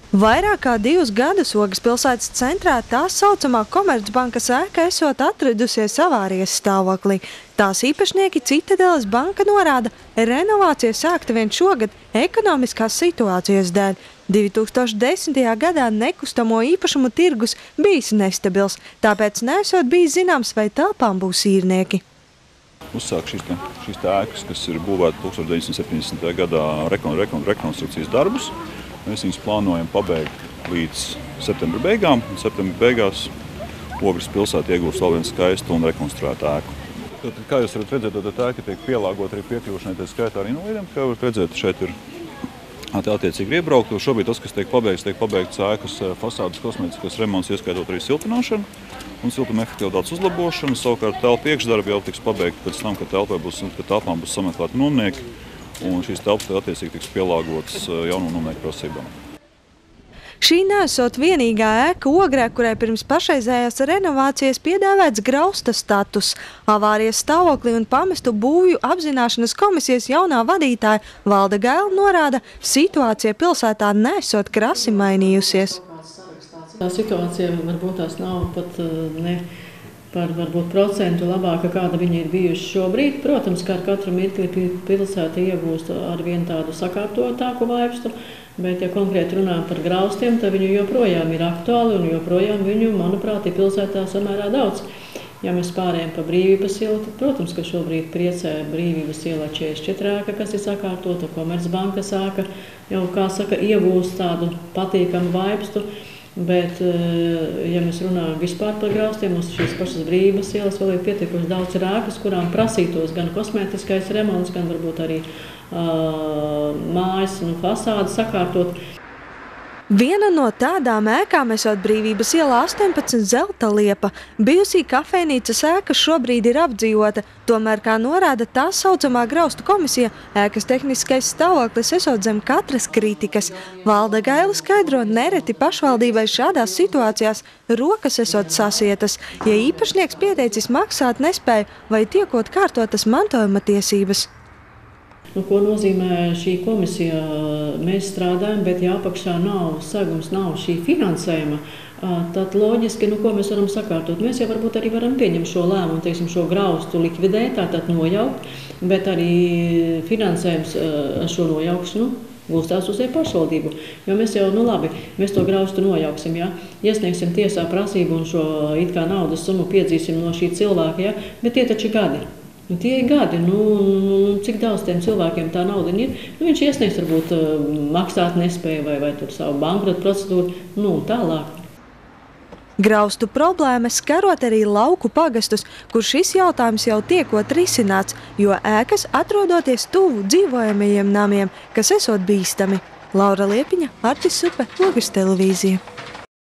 Vairāk kā 2 gadus Ogas pilsētas centrā tā saucamā Komercbankas ēka esot atradusies avārijas stāvoklī. Tās īpašnieki Citadeles banka norāda, renovācija sākta vien šogad ekonomiskās situācijas dēļ. 2010. gadā nekustamo īpašumu tirgus bijis nestabils, tāpēc nesot bijis zināms, vai telpām būs īrnieki. Uzsāk šīs ēkas, kas ir būvēta 1970. gadā rekonstrukcijas darbus. Mēs viņus plānojam pabeigt līdz septembra beigām. Septembra beigās Ogres pilsēta iegūs vēl vienu skaistu un rekonstruētu ēku. Tad, kā jūs varat redzēt, tad ēka tiek pielāgota arī piekļūšanai, tā skaitā arī invalīdiem. Kā varat redzēt, šeit ir attiecīgi iebrauktu. Šobrīd tas, kas tiek pabeigts ēkas fasādes kosmētiskās remonts, ieskaitot arī siltināšanu un siltuma efektivitātes uzlabošanu. Savukārt telpa iekšdarbi jau tiks pabeigta pēc tam, kad telpām būs sameklēti nomnieki. Un šīs telpas attiecīgi tiks pielāgotas jaunu nomnieku prasībām. Šī nesot vienīgā ēka Ogrē, kurai pirms pašreizējās renovācijas piedāvāts grausta status. Avārijas stāvoklī un pamestu būvju apzināšanas komisijas jaunā vadītāja Valda Gaila norāda, situācija pilsētā nesot krasi mainījusies. Tā situācija varbūt tās nav pat ne par varbūt procentu labāka, kāda viņa ir bijuši šobrīd. Protams, kā ar katru mirkli pilsēta iegūst ar vien tādu sakārtotāku vaipstu, bet, ja konkrēti runājam par graustiem, tad viņi joprojām ir aktuāli un joprojām viņu, manuprāt, ir pilsētā samērā daudz. Ja mēs pārējām pa Brīvības ielu, tad, protams, ka šobrīd priecē Brīvības ielā 44 ēka, kas ir sakārtota, Komercbankas ēka, jau, kā saka, iegūst tādu patīkamu vaipstu. Bet, ja mēs runājam vispār par graustiem, uz šīs pašas Brīvības ielas vēl ir pietiekuši daudz ēkas, kurām prasītos gan kosmētiskais remonts, gan varbūt arī mājas un fasādi sakārtot. Viena no tādām ēkām esot Brīvības ielā 18 Zelta liepa. Bijusī kafejnīcas ēka šobrīd ir apdzīvota, tomēr, kā norāda tā saucamā graustu komisija, ēkas tehniskais stāvoklis esot zem katras kritikas. Valda Gaila skaidro, nereti pašvaldībai šādās situācijās rokas esot sasietas, ja īpašnieks pieteicis maksāt nespēju vai tiekot kārtotas mantojuma tiesības. Ko nozīmē šī komisija? Mēs strādājam, bet ja apakšā nav segums, nav šī finansējuma, tad loģiski, ko mēs varam sakārtot. Mēs jau varbūt arī varam pieņemt šo lēmumu, teiksim, šo graustu likvidēt, tātad nojaukt, bet arī finansējums šo nojaukšanu gulstās uz pašvaldību. Jo mēs jau, labi, mēs to graustu nojauksim, ja? Iesniegsim tiesā prasību un šo it kā naudas summu piedzīsim no šī cilvēka, ja? Bet tie taču gadi. Tie ir gadi, cik daudz tiem cilvēkiem tā nauda ir. Viņš iesniegs varbūt maksāt nespēju vai tur savu bankrota procedūru, tālāk. Graustu problēmas skarot arī lauku pagastus, kur šis jautājums jau tiekot risināts, jo ēkas atrodoties tuvu dzīvojamajiem namiem, kas esot bīstami. Laura Liepiņa, Artis Supe, Ogres televīzija.